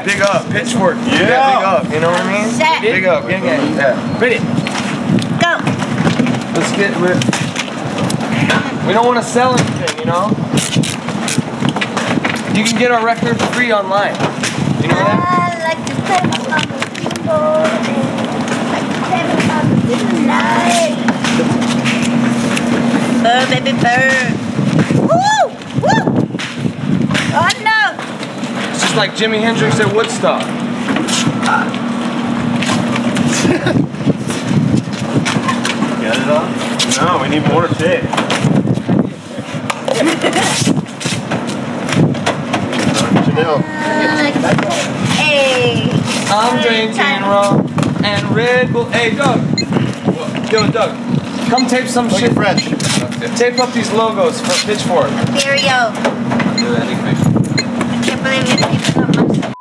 big up, Pitchfork. Yeah, big up. You know what I mean? Set. Big up, gang. Yeah. Ready? Go. Let's get with. We don't want to sell anything, you know. You can get our record free online. You know that? I like to play on the keyboard and like to play on the midnight. Burr, baby, burr. Woo! Woo! Oh no! It's just like Jimi Hendrix at Woodstock. Get it on? No, we need more tape. Hey! I'm drinking rum and Red Bull. Hey, Doug. Yo, Doug. Come tape some shit. French. Tape up these logos for Pitchfork. Stereo. Do anything. I can't believe you're taping up my stuff.